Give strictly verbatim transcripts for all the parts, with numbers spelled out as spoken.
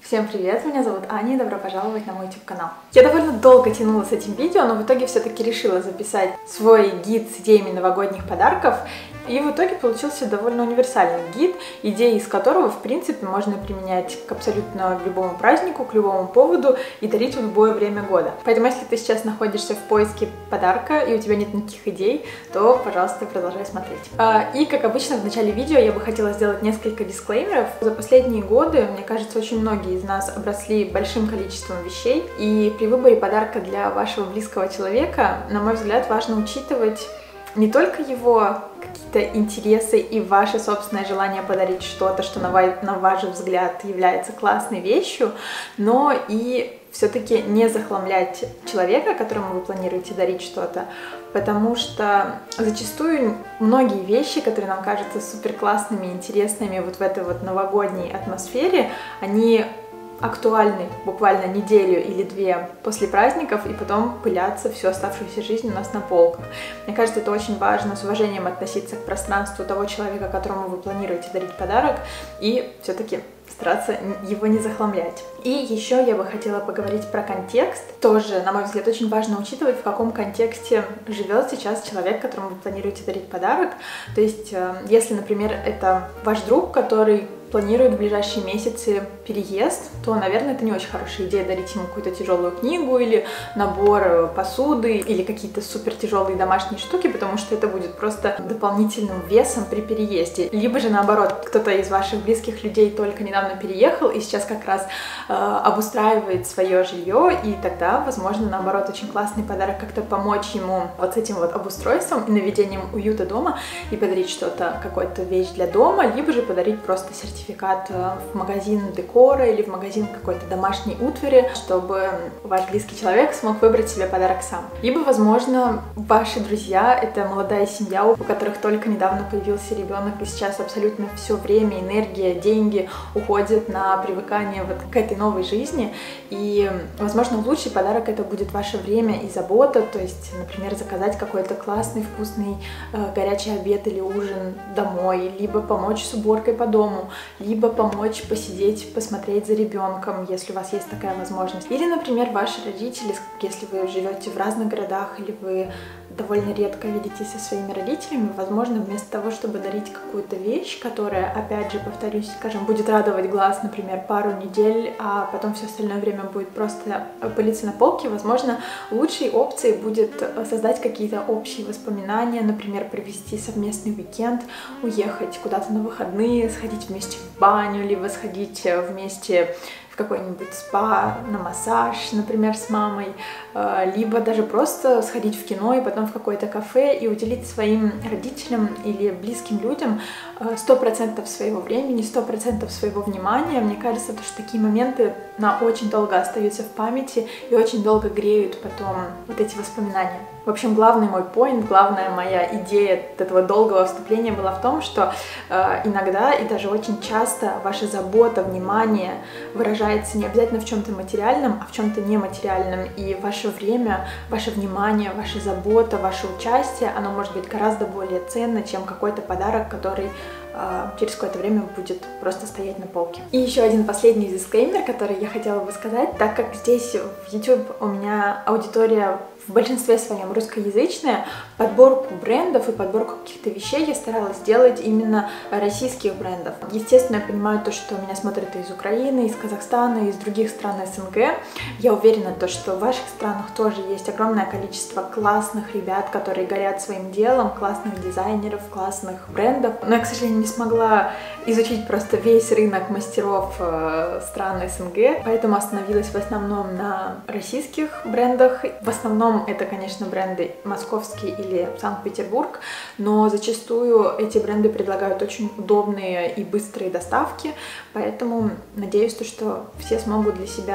Всем привет, меня зовут Аня и добро пожаловать на мой YouTube-канал. Я довольно долго тянула с этим видео, но в итоге все-таки решила записать свой гид с идеями новогодних подарков. И в итоге получился довольно универсальный гид, идеи из которого, в принципе, можно применять к абсолютно любому празднику, к любому поводу и дарить в любое время года. Поэтому, если ты сейчас находишься в поиске подарка и у тебя нет никаких идей, то, пожалуйста, продолжай смотреть. И, как обычно, в начале видео я бы хотела сделать несколько дисклеймеров. За последние годы, мне кажется, очень многие из нас обросли большим количеством вещей, и при выборе подарка для вашего близкого человека, на мой взгляд, важно учитывать не только его какие-то интересы и ваше собственное желание подарить что-то, что на ваш, на ваш взгляд является классной вещью, но и все-таки не захламлять человека, которому вы планируете дарить что-то, потому что зачастую многие вещи, которые нам кажутся супер классными, интересными вот в этой вот новогодней атмосфере, они актуальны буквально неделю или две после праздников и потом пылятся всю оставшуюся жизнь у нас на полках. Мне кажется, это очень важно с уважением относиться к пространству того человека, которому вы планируете дарить подарок, и все-таки стараться его не захламлять. И еще я бы хотела поговорить про контекст. Тоже, на мой взгляд, очень важно учитывать, в каком контексте живет сейчас человек, которому вы планируете дарить подарок. То есть, если, например, это ваш друг, который планирует в ближайшие месяцы переезд, то, наверное, это не очень хорошая идея дарить ему какую-то тяжелую книгу или набор посуды или какие-то супер тяжелые домашние штуки, потому что это будет просто дополнительным весом при переезде. Либо же наоборот, кто-то из ваших близких людей только недавно переехал и сейчас как раз э, обустраивает свое жилье, и тогда, возможно, наоборот, очень классный подарок как-то помочь ему вот с этим вот обустройством и наведением уюта дома и подарить что-то, какую-то вещь для дома, либо же подарить просто сертификат сертификат в магазин декора или в магазин какой-то домашней утвари, чтобы ваш близкий человек смог выбрать себе подарок сам. Либо, возможно, ваши друзья — это молодая семья, у которых только недавно появился ребенок, и сейчас абсолютно все время, энергия, деньги уходят на привыкание вот к этой новой жизни. И, возможно, лучший подарок — это будет ваше время и забота, то есть, например, заказать какой-то классный, вкусный э, горячий обед или ужин домой, либо помочь с уборкой по дому, либо помочь посидеть, посмотреть за ребенком, если у вас есть такая возможность. Или, например, ваши родители, если вы живете в разных городах или вы довольно редко видитесь со своими родителями, возможно, вместо того, чтобы дарить какую-то вещь, которая, опять же, повторюсь, скажем, будет радовать глаз, например, пару недель, а потом все остальное время будет просто пылиться на полке, возможно, лучшей опцией будет создать какие-то общие воспоминания, например, провести совместный уикенд, уехать куда-то на выходные, сходить вместе в баню, либо сходить вместе в какой-нибудь спа, на массаж, например, с мамой, либо даже просто сходить в кино и потом в какое-то кафе и уделить своим родителям или близким людям сто процентов своего времени, сто процентов своего внимания. Мне кажется, что такие моменты на очень долго остаются в памяти и очень долго греют потом вот эти воспоминания. В общем, главный мой поинт, главная моя идея этого долгого вступления была в том, что э, иногда и даже очень часто ваша забота, внимание выражается не обязательно в чем-то материальном, а в чем-то нематериальном. И ваше время, ваше внимание, ваша забота, ваше участие, оно может быть гораздо более ценно, чем какой-то подарок, который э, через какое-то время будет просто стоять на полке. И еще один последний дисклеймер, который я хотела бы сказать, так как здесь в YouTube у меня аудитория в большинстве своем русскоязычная, подборку брендов и подборку каких-то вещей я старалась сделать именно российских брендов. Естественно, я понимаю то, что меня смотрят и из Украины, из Казахстана, и из других стран СНГ. Я уверена, то, что в ваших странах тоже есть огромное количество классных ребят, которые горят своим делом, классных дизайнеров, классных брендов. Но я, к сожалению, не смогла изучить просто весь рынок мастеров э, стран СНГ, поэтому остановилась в основном на российских брендах. В основном это, конечно, бренды московские или Санкт-Петербург, но зачастую эти бренды предлагают очень удобные и быстрые доставки, поэтому надеюсь, что все смогут для себя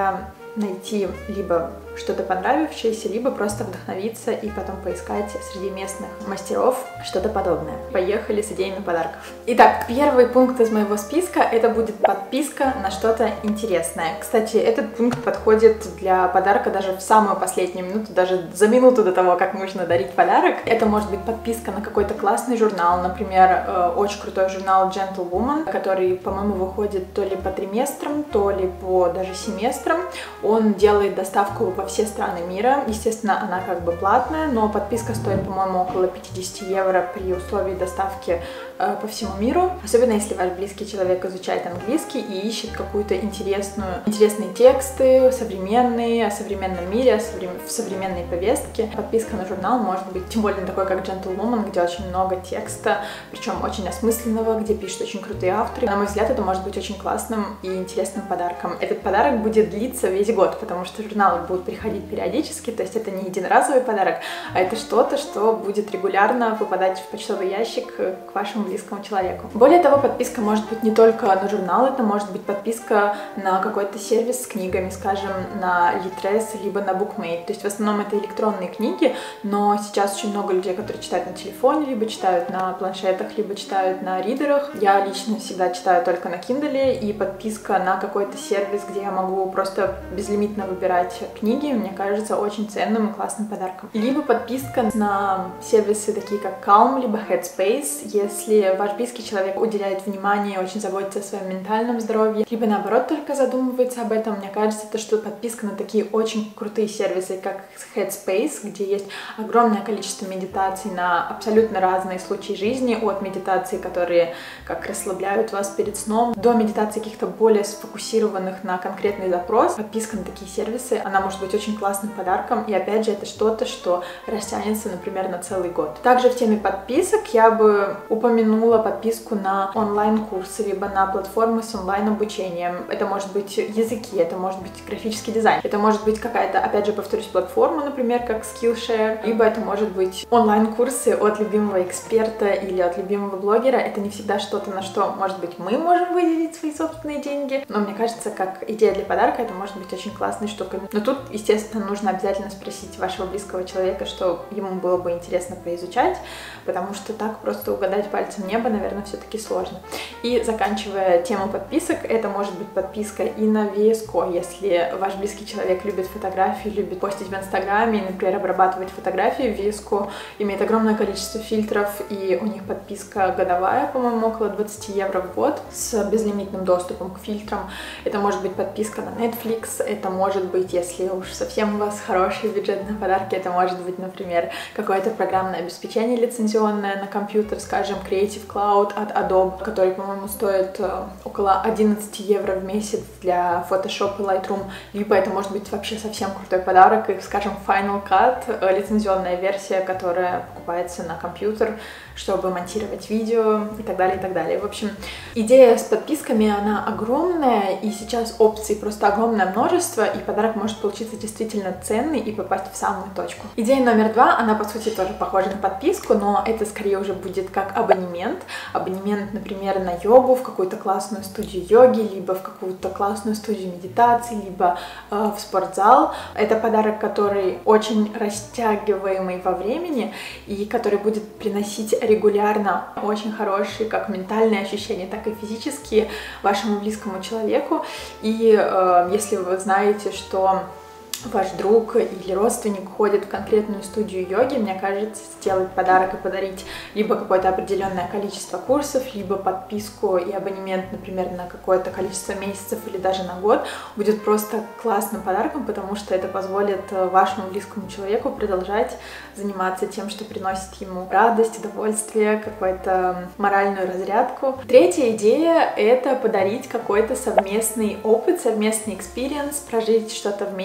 найти либо что-то понравившееся, либо просто вдохновиться и потом поискать среди местных мастеров что-то подобное. Поехали с идеями подарков. Итак, первый пункт из моего списка — это будет подписка на что-то интересное. Кстати, этот пункт подходит для подарка даже в самую последнюю минуту, даже за минуту до того, как нужно дарить подарок. Это может быть подписка на какой-то классный журнал, например, очень крутой журнал Gentlewoman, который, по-моему, выходит то ли по триместрам, то ли по даже семестрам. Он делает доставку во все страны мира. Естественно, она как бы платная, но подписка стоит, по-моему, около пятьдесят евро при условии доставки э, по всему миру. Особенно если ваш близкий человек изучает английский и ищет какую-то интересную, интересные тексты, современные, о современном мире, о соврем... в современной повестке. Подписка на журнал может быть, тем более такой, как Gentlewoman, где очень много текста, причем очень осмысленного, где пишут очень крутые авторы. На мой взгляд, это может быть очень классным и интересным подарком. Этот подарок будет длиться весь год, потому что журналы будут приходить периодически, то есть это не единоразовый подарок, а это что-то, что будет регулярно попадать в почтовый ящик к вашему близкому человеку. Более того, подписка может быть не только на журнал, это может быть подписка на какой-то сервис с книгами, скажем, на Litres, либо на Bookmate. То есть в основном это электронные книги, но сейчас очень много людей, которые читают на телефоне, либо читают на планшетах, либо читают на ридерах. Я лично всегда читаю только на Kindle, и подписка на какой-то сервис, где я могу просто безлимитно выбирать книги, мне кажется очень ценным и классным подарком. Либо подписка на сервисы такие как Calm, либо Headspace, если ваш близкий человек уделяет внимание, очень заботится о своем ментальном здоровье, либо наоборот только задумывается об этом. Мне кажется, это что подписка на такие очень крутые сервисы, как Headspace, где есть огромное количество медитаций на абсолютно разные случаи жизни, от медитаций, которые как расслабляют вас перед сном, до медитаций каких-то более сфокусированных на конкретный запрос. Подписка на такие сервисы, она может быть очень классным подарком, и опять же это что-то, что растянется, например, на целый год. Также в теме подписок я бы упомянула подписку на онлайн-курсы, либо на платформы с онлайн-обучением. Это может быть языки, это может быть графический дизайн, это может быть какая-то, опять же, повторюсь, платформа, например, как Skillshare, либо это может быть онлайн-курсы от любимого эксперта или от любимого блогера. Это не всегда что-то, на что, может быть, мы можем выделить свои собственные деньги, но мне кажется, как идея для подарка, это может быть очень классной штукой. Но тут, естественно, нужно обязательно спросить вашего близкого человека, что ему было бы интересно поизучать, потому что так просто угадать пальцем небо, наверное, все-таки сложно. И заканчивая тему подписок, это может быть подписка и на ви эс ко, если ваш близкий человек любит фотографии, любит постить в Инстаграме, и, например, обрабатывать фотографии. ви эс ко имеет огромное количество фильтров, и у них подписка годовая, по-моему, около двадцать евро в год с безлимитным доступом к фильтрам. Это может быть подписка на Netflix, это может быть, если уж совсем у вас хорошие бюджетные подарки, это может быть, например, какое-то программное обеспечение лицензионное на компьютер, скажем, Creative Cloud от Adobe, который, по-моему, стоит около одиннадцать евро в месяц для Photoshop и Lightroom, либо это может быть вообще совсем крутой подарок, и, скажем, Final Cut, лицензионная версия, которая покупается на компьютер, чтобы монтировать видео и так далее, и так далее. В общем, идея с подписками, она огромная, и сейчас опций просто огромное множество, и подарок может получиться действительно ценный и попасть в самую точку. Идея номер два, она, по сути, тоже похожа на подписку, но это скорее уже будет как абонемент. Абонемент, например, на йогу, в какую-то классную студию йоги, либо в какую-то классную студию медитации, либо э, в спортзал. Это подарок, который очень растягиваемый во времени, и который будет приносить регулярно очень хорошие как ментальные ощущения, так и физические вашему близкому человеку. И э, если вы знаете, что ваш друг или родственник ходит в конкретную студию йоги, мне кажется, сделать подарок и подарить либо какое-то определенное количество курсов, либо подписку и абонемент, например, на какое-то количество месяцев или даже на год, будет просто классным подарком, потому что это позволит вашему близкому человеку продолжать заниматься тем, что приносит ему радость, удовольствие, какую-то моральную разрядку. Третья идея — это подарить какой-то совместный опыт, совместный экспириенс, прожить что-то вместе.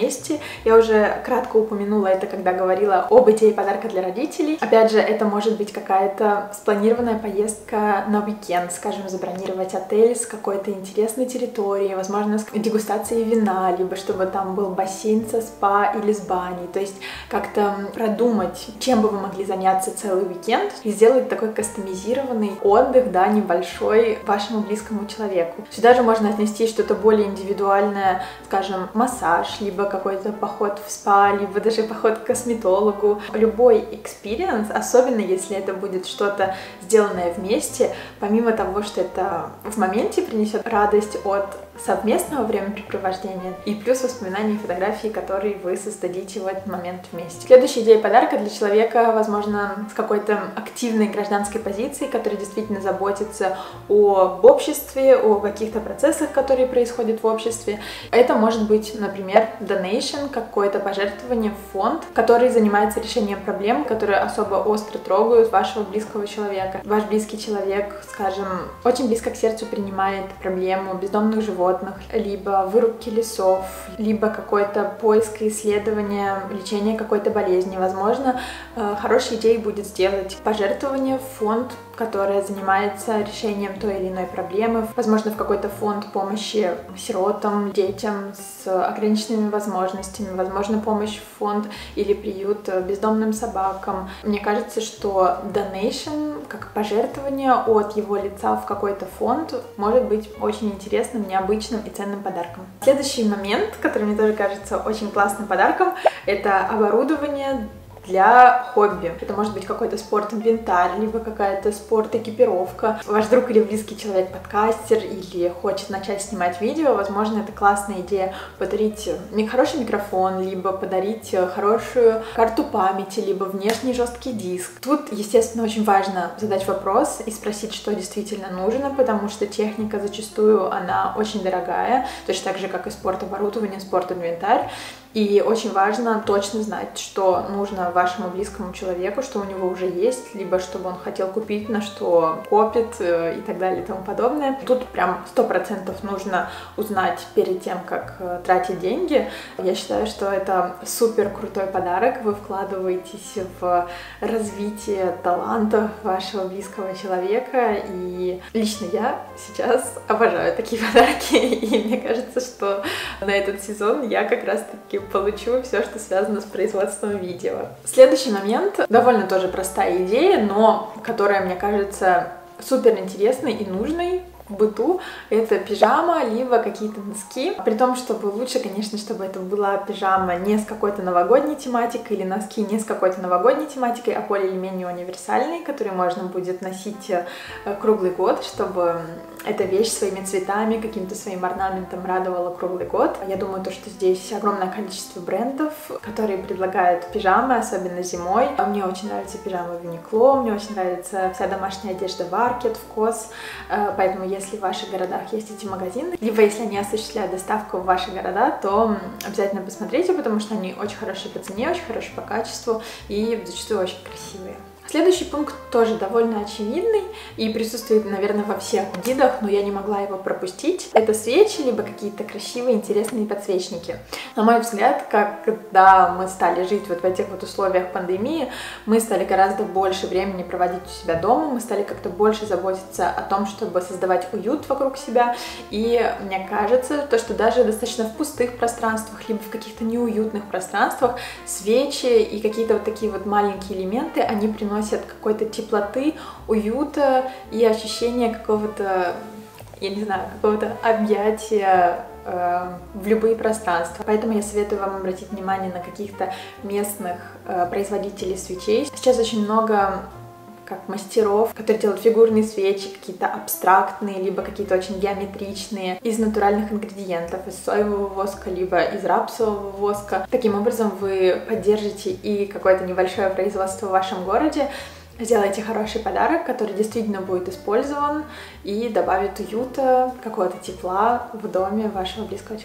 Я уже кратко упомянула это, когда говорила об идее подарка для родителей. Опять же, это может быть какая-то спланированная поездка на уикенд, скажем, забронировать отель с какой-то интересной территорией, возможно, с дегустацией вина, либо чтобы там был бассейн со спа или с баней. То есть как-то продумать, чем бы вы могли заняться целый уикенд и сделать такой кастомизированный отдых, да, небольшой вашему близкому человеку. Сюда же можно отнести что-то более индивидуальное, скажем, массаж, либо какой-то поход в спа, либо даже поход к косметологу. Любой экспириенс, особенно если это будет что-то сделанное вместе, помимо того, что это в моменте принесет радость от совместного времяпрепровождения и плюс воспоминания и фотографии, которые вы создадите в этот момент вместе. Следующая идея подарка для человека, возможно, с какой-то активной гражданской позицией, который действительно заботится об обществе, о каких-то процессах, которые происходят в обществе. Это может быть, например, donation, какое-то пожертвование в фонд, который занимается решением проблем, которые особо остро трогают вашего близкого человека. Ваш близкий человек, скажем, очень близко к сердцу принимает проблему бездомных животных, либо вырубки лесов, либо какой-то поиск и исследование, лечение какой-то болезни. Возможно, хорошей идеей будет сделать пожертвование в фонд, которая занимается решением той или иной проблемы, возможно, в какой-то фонд помощи сиротам, детям с ограниченными возможностями, возможно, помощь в фонд или приют бездомным собакам. Мне кажется, что donation, как пожертвование от его лица в какой-то фонд, может быть очень интересным, необычным и ценным подарком. Следующий момент, который мне тоже кажется очень классным подарком, это оборудование для хобби. Это может быть какой-то спорт-инвентарь, либо какая-то спорт-экипировка. Ваш друг или близкий человек подкастер или хочет начать снимать видео, возможно, это классная идея подарить хороший микрофон, либо подарить хорошую карту памяти, либо внешний жесткий диск. Тут, естественно, очень важно задать вопрос и спросить, что действительно нужно, потому что техника зачастую, она очень дорогая, точно так же, как и спорт-оборудование, спорт-инвентарь. И очень важно точно знать, что нужно вашему близкому человеку, что у него уже есть, либо чтобы он хотел купить, на что копит и так далее и тому подобное. Тут прям сто процентов нужно узнать перед тем, как тратить деньги. Я считаю, что это супер крутой подарок. Вы вкладываетесь в развитие талантов вашего близкого человека. И лично я сейчас обожаю такие подарки. И мне кажется, что на этот сезон я как раз-таки получу все, что связано с производством видео. Следующий момент, довольно тоже простая идея, но которая, мне кажется, супер интересной и нужной в быту, это пижама, либо какие-то носки. При том, чтобы лучше, конечно, чтобы это была пижама не с какой-то новогодней тематикой или носки не с какой-то новогодней тематикой, а более или менее универсальные, которые можно будет носить круглый год, чтобы эта вещь своими цветами, каким-то своим орнаментом радовала круглый год. Я думаю, то, что здесь огромное количество брендов, которые предлагают пижамы, особенно зимой. Мне очень нравится пижама в Uniqlo, мне очень нравится вся домашняя одежда в Arket, в Кос, поэтому если в ваших городах есть эти магазины, либо если они осуществляют доставку в ваши города, то обязательно посмотрите, потому что они очень хорошие по цене, очень хорошие по качеству и зачастую очень красивые. Следующий пункт тоже довольно очевидный и присутствует, наверное, во всех гидах, но я не могла его пропустить. Это свечи, либо какие-то красивые, интересные подсвечники. На мой взгляд, когда мы стали жить вот в этих вот условиях пандемии, мы стали гораздо больше времени проводить у себя дома, мы стали как-то больше заботиться о том, чтобы создавать уют вокруг себя. И мне кажется, то, что даже достаточно в пустых пространствах, либо в каких-то неуютных пространствах, свечи и какие-то вот такие вот маленькие элементы, они приносят какой-то теплоты, уюта и ощущения какого-то, я не знаю, какого-то объятия э, в любые пространства. Поэтому я советую вам обратить внимание на каких-то местных э, производителей свечей. Сейчас очень много как мастеров, которые делают фигурные свечи, какие-то абстрактные, либо какие-то очень геометричные, из натуральных ингредиентов, из соевого воска, либо из рапсового воска. Таким образом вы поддержите и какое-то небольшое производство в вашем городе, сделайте хороший подарок, который действительно будет использован и добавит уюта, какого-то тепла в доме вашего близкого человека.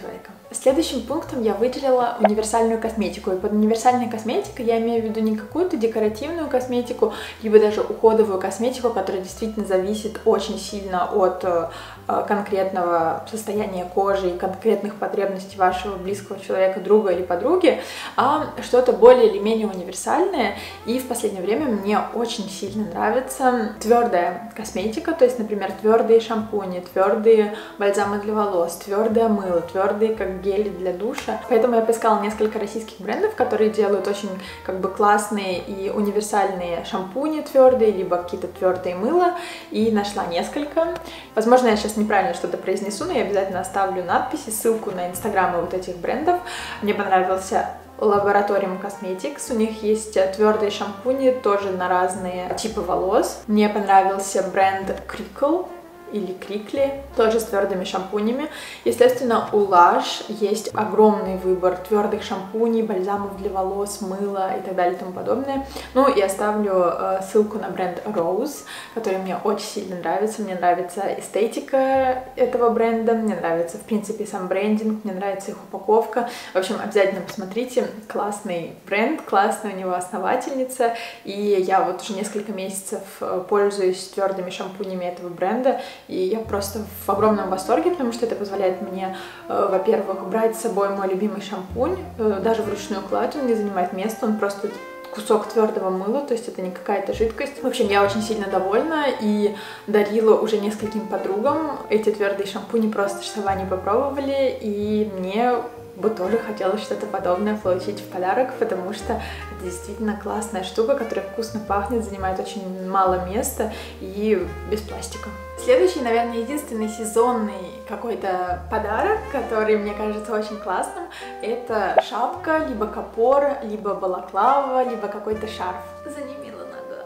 Следующим пунктом я выделила универсальную косметику. И под универсальной косметикой я имею в виду не какую-то декоративную косметику, либо даже уходовую косметику, которая действительно зависит очень сильно от э, конкретного состояния кожи и конкретных потребностей вашего близкого человека, друга или подруги, а что-то более или менее универсальное. И в последнее время мне очень сильно нравится твердая косметика, то есть, например, твердые шампуни, твердые бальзамы для волос, твердое мыло, твердые как гели для душа. Поэтому я поискала несколько российских брендов, которые делают очень как бы классные и универсальные шампуни твердые, либо какие-то твердые мыла, и нашла несколько. Возможно, я сейчас неправильно что-то произнесу, но я обязательно оставлю надписи, ссылку на инстаграмы вот этих брендов. Мне понравился Laboratorium Cosmetics, у них есть твердые шампуни, тоже на разные типы волос. Мне понравился бренд Crickle или Крикли, тоже с твердыми шампунями. Естественно, у Lush есть огромный выбор твердых шампуней, бальзамов для волос, мыла и так далее и тому подобное. Ну и оставлю э, ссылку на бренд Rose, который мне очень сильно нравится. Мне нравится эстетика этого бренда, мне нравится, в принципе, сам брендинг, мне нравится их упаковка. В общем, обязательно посмотрите. Классный бренд, классная у него основательница. И я вот уже несколько месяцев пользуюсь твердыми шампунями этого бренда. И я просто в огромном восторге, потому что это позволяет мне, э, во-первых, брать с собой мой любимый шампунь, э, даже вручную кладь, он не занимает места, он просто кусок твердого мыла, то есть это не какая-то жидкость. В общем, я очень сильно довольна и дарила уже нескольким подругам эти твердые шампуни, просто чтобы они попробовали, и мне бы тоже хотелось что-то подобное получить в подарок, потому что это действительно классная штука, которая вкусно пахнет, занимает очень мало места и без пластика. Следующий, наверное, единственный сезонный какой-то подарок, который мне кажется очень классным, это шапка, либо капор, либо балаклава, либо какой-то шарф. Занемела нога.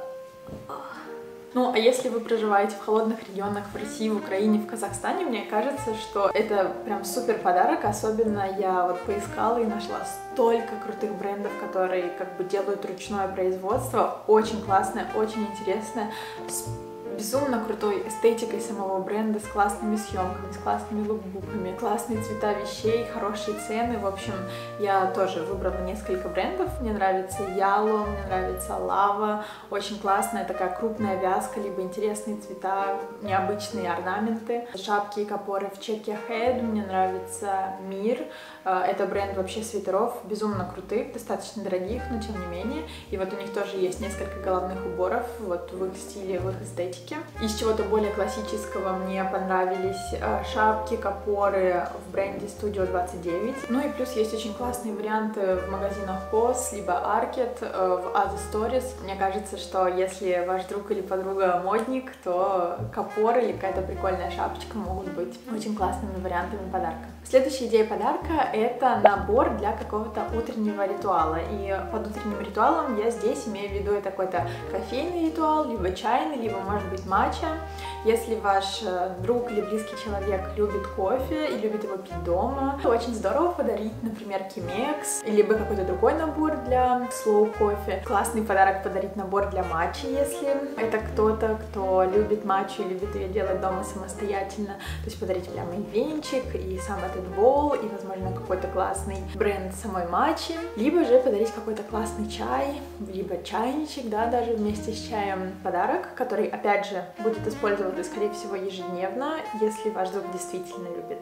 Ну, а если вы проживаете в холодных регионах в России, в Украине, в Казахстане, мне кажется, что это прям супер подарок. Особенно я вот поискала и нашла столько крутых брендов, которые как бы делают ручное производство. Очень классное, очень интересное, с безумно крутой эстетикой самого бренда, с классными съемками, с классными лукбуками, классные цвета вещей, хорошие цены. В общем, я тоже выбрала несколько брендов. Мне нравится Яло, мне нравится Lava. Очень классная такая крупная вязка, либо интересные цвета, необычные орнаменты. Шапки и капоры в Check Ahead. Мне нравится Мир. Это бренд вообще свитеров, безумно крутых, достаточно дорогих, но тем не менее. И вот у них тоже есть несколько головных уборов вот в их стиле, в их эстетике. Из чего-то более классического мне понравились шапки, капоры в бренде Studio двадцать девять. Ну и плюс есть очень классные варианты в магазинах Кос, либо Arket, в Other Stories. Мне кажется, что если ваш друг или подруга модник, то капор или какая-то прикольная шапочка могут быть очень классными вариантами подарка. Следующая идея подарка — это набор для какого-то утреннего ритуала. И под утренним ритуалом я здесь имею в виду это какой-то кофейный ритуал, либо чайный, либо, может быть, матча. Если ваш друг или близкий человек любит кофе и любит его пить дома, то очень здорово подарить, например, Кимекс, либо какой-то другой набор для слоу кофе. Классный подарок подарить набор для матчи, если это кто-то, кто любит матчу и любит ее делать дома самостоятельно. То есть подарить прямо и венчик, и сам этот бол, и, возможно, какой-то классный бренд самой матчи. Либо же подарить какой-то классный чай, либо чайничек, да, даже вместе с чаем. Подарок, который, опять же, будет использоваться, скорее всего, ежедневно, если ваш друг действительно любит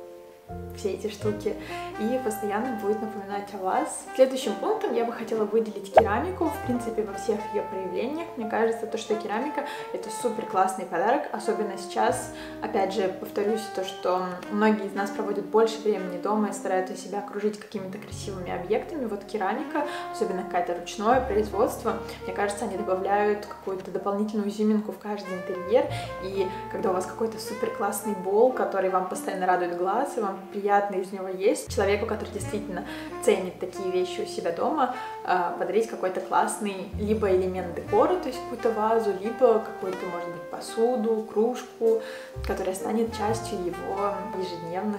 все эти штуки и постоянно будет напоминать о вас. Следующим пунктом я бы хотела выделить керамику, в принципе, во всех ее проявлениях. Мне кажется, то, что керамика — это супер классный подарок, особенно сейчас. Опять же, повторюсь, то, что многие из нас проводят больше времени дома и стараются себя окружить какими-то красивыми объектами. Вот керамика, особенно какое-то ручное производство, мне кажется, они добавляют какую-то дополнительную изюминку в каждый интерьер. И когда у вас какой-то супер классный бол, который вам постоянно радует глаз, и вам приятно из него есть, человеку, который действительно ценит такие вещи у себя дома, подарить какой-то классный либо элемент декора, то есть какую-то вазу, либо какую-то, может быть, посуду, кружку, которая станет частью его ежедневных каких-то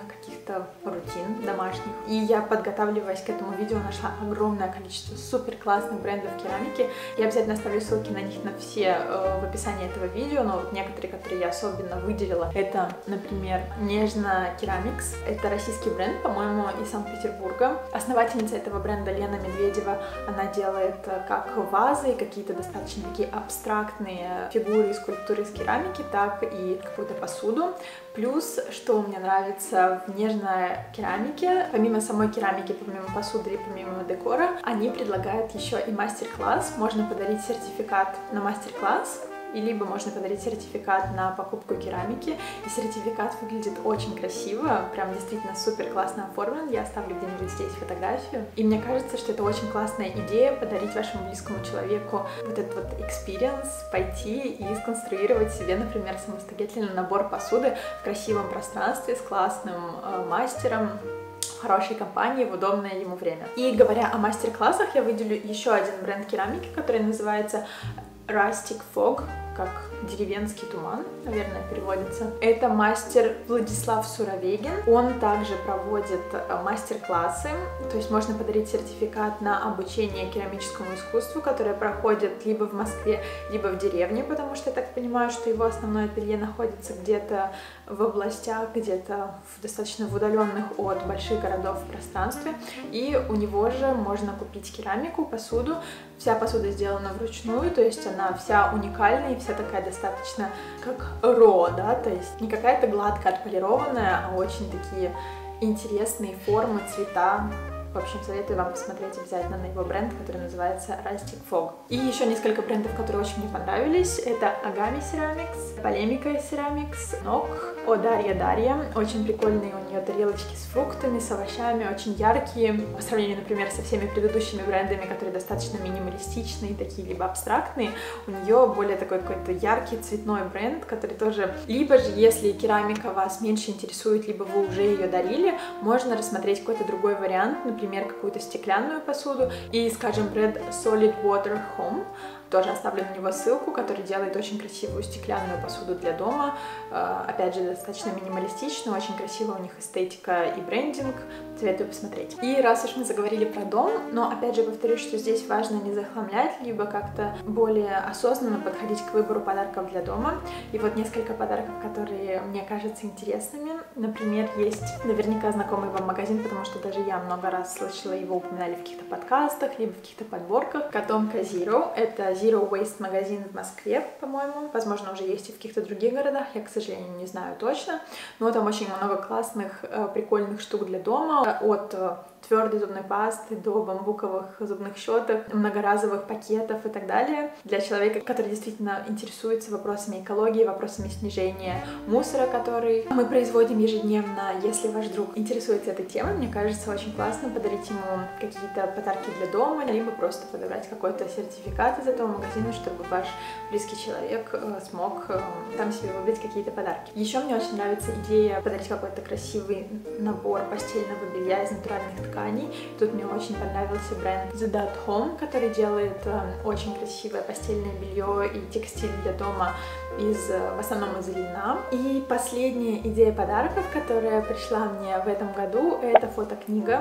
каких-то рутин домашних. И я, подготавливаясь к этому видео, нашла огромное количество супер классных брендов керамики. Я обязательно оставлю ссылки на них на все э, в описании этого видео, но вот некоторые, которые я особенно выделила, это, например, Нежно Керамикс. Это российский бренд, по-моему, из Санкт-Петербурга. Основательница этого бренда Лена Медведева, она делает как вазы, какие-то достаточно такие абстрактные фигуры и скульптуры из керамики, так и какую-то посуду. Плюс, что мне нравится в Нежной Керамике, помимо самой керамики, помимо посуды и помимо декора, они предлагают еще и мастер-класс. Можно подарить сертификат на мастер-класс, и либо можно подарить сертификат на покупку керамики, и сертификат выглядит очень красиво, прям действительно супер классно оформлен. Я оставлю где-нибудь здесь фотографию. И мне кажется, что это очень классная идея подарить вашему близкому человеку вот этот вот experience, пойти и сконструировать себе, например, самостоятельный набор посуды в красивом пространстве с классным э, мастером, в хорошей компании, в удобное ему время. И говоря о мастер-классах, я выделю еще один бренд керамики, который называется Rustic Fog, как деревенский туман, наверное, переводится. Это мастер Владислав Суровегин. Он также проводит мастер-классы, то есть можно подарить сертификат на обучение керамическому искусству, которое проходит либо в Москве, либо в деревне, потому что я так понимаю, что его основное ателье находится где-то в областях, где-то в достаточно в удаленных от больших городов в пространстве. И у него же можно купить керамику, посуду. Вся посуда сделана вручную, то есть она вся уникальная и вся такая достаточно как ро, да, то есть не какая-то гладко отполированная, а очень такие интересные формы, цвета. В общем, советую вам посмотреть обязательно на его бренд, который называется Rustic Fog. И еще несколько брендов, которые очень мне понравились. Это Agami Ceramics, Polemica Ceramics, Nok, О Дарья Дарья. Очень прикольные у нее тарелочки с фруктами, с овощами, очень яркие. По сравнению, например, со всеми предыдущими брендами, которые достаточно минималистичные, такие либо абстрактные, у нее более такой какой-то яркий цветной бренд, который тоже... Либо же, если керамика вас меньше интересует, либо вы уже ее дарили, можно рассмотреть какой-то другой вариант, например, например, какую-то стеклянную посуду. И, скажем, бренд Solid Water Home, тоже оставлю на него ссылку, который делает очень красивую стеклянную посуду для дома. Опять же, достаточно минималистично, очень красивая у них эстетика и брендинг. Советую посмотреть. И раз уж мы заговорили про дом, но опять же повторюсь, что здесь важно не захламлять, либо как-то более осознанно подходить к выбору подарков для дома. И вот несколько подарков, которые мне кажутся интересными. Например, есть наверняка знакомый вам магазин, потому что даже я много раз слышала его, упоминали в каких-то подкастах, либо в каких-то подборках. Котомка Zero. Это Zero Waste магазин в Москве, по-моему. Возможно, уже есть и в каких-то других городах, я, к сожалению, не знаю точно. Но там очень много классных, прикольных штук для дома. От твердой зубной пасты до бамбуковых зубных щеток, многоразовых пакетов и так далее. Для человека, который действительно интересуется вопросами экологии, вопросами снижения мусора, который мы производим ежедневно. Если ваш друг интересуется этой темой, мне кажется, очень классно подарить ему какие-то подарки для дома, либо просто подобрать какой-то сертификат из этого магазина, чтобы ваш близкий человек смог там себе выбрать какие-то подарки. Еще мне очень нравится идея подарить какой-то красивый набор постельного белья из натуральных тканей. Тут мне очень понравился бренд The Dot Home, который делает э, очень красивое постельное белье и текстиль для дома из, в основном из льна. И последняя идея подарков, которая пришла мне в этом году, это фотокнига.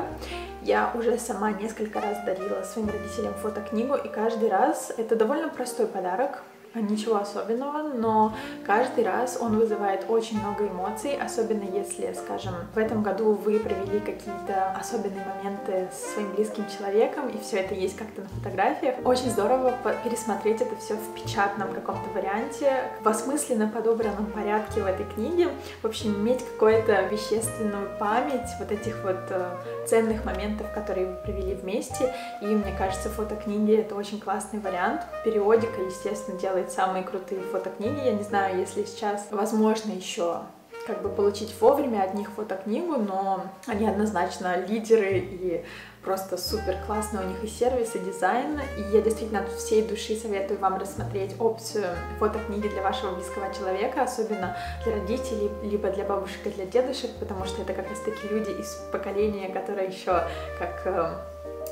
Я уже сама несколько раз дарила своим родителям фотокнигу, и каждый раз это довольно простой подарок. Ничего особенного, но каждый раз он вызывает очень много эмоций, особенно если, скажем, в этом году вы провели какие-то особенные моменты с своим близким человеком, и все это есть как-то на фотографиях. Очень здорово пересмотреть это все в печатном каком-то варианте, в осмысленно подобранном порядке в этой книге. В общем, иметь какую-то вещественную память вот этих вот ценных моментов, которые вы провели вместе. И мне кажется, фотокниги — это очень классный вариант. Периодика, естественно, делает самые крутые фотокниги. Я не знаю, если сейчас возможно еще как бы получить вовремя от них фотокнигу, но они однозначно лидеры и просто супер классно у них и сервис, и дизайн. И я действительно от всей души советую вам рассмотреть опцию фотокниги для вашего близкого человека, особенно для родителей, либо для бабушек и для дедушек, потому что это как раз таки люди из поколения, которые еще как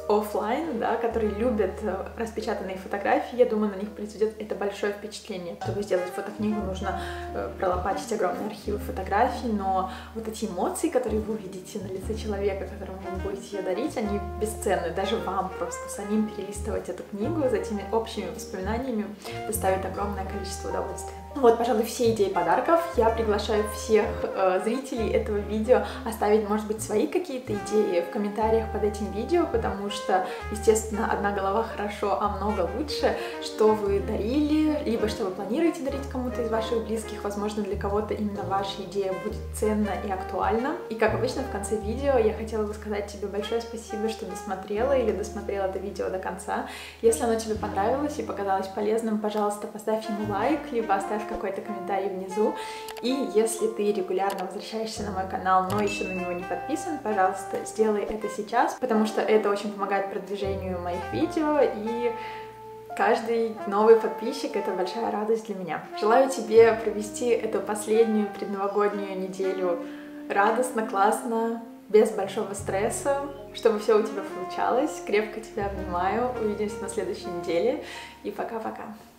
офлайн, да, которые любят распечатанные фотографии, я думаю, на них произведет это большое впечатление. Чтобы сделать фотокнигу, нужно пролопатить огромные архивы фотографий, но вот эти эмоции, которые вы увидите на лице человека, которому вы будете ее дарить, они бесценны. Даже вам просто самим перелистывать эту книгу с этими общими воспоминаниями доставит огромное количество удовольствия. Вот, пожалуй, все идеи подарков. Я приглашаю всех э, зрителей этого видео оставить, может быть, свои какие-то идеи в комментариях под этим видео, потому что, естественно, одна голова хорошо, а много лучше. Что вы дарили, либо что вы планируете дарить кому-то из ваших близких. Возможно, для кого-то именно ваша идея будет ценна и актуальна. И, как обычно, в конце видео я хотела бы сказать тебе большое спасибо, что досмотрела или досмотрела это видео до конца. Если оно тебе понравилось и показалось полезным, пожалуйста, поставь ему лайк, либо оставь какой-то комментарий внизу. И если ты регулярно возвращаешься на мой канал, но еще на него не подписан, пожалуйста, сделай это сейчас, потому что это очень помогает продвижению моих видео, и каждый новый подписчик — это большая радость для меня. Желаю тебе провести эту последнюю предновогоднюю неделю радостно, классно, без большого стресса, чтобы все у тебя получалось. Крепко тебя обнимаю. Увидимся на следующей неделе. И пока-пока.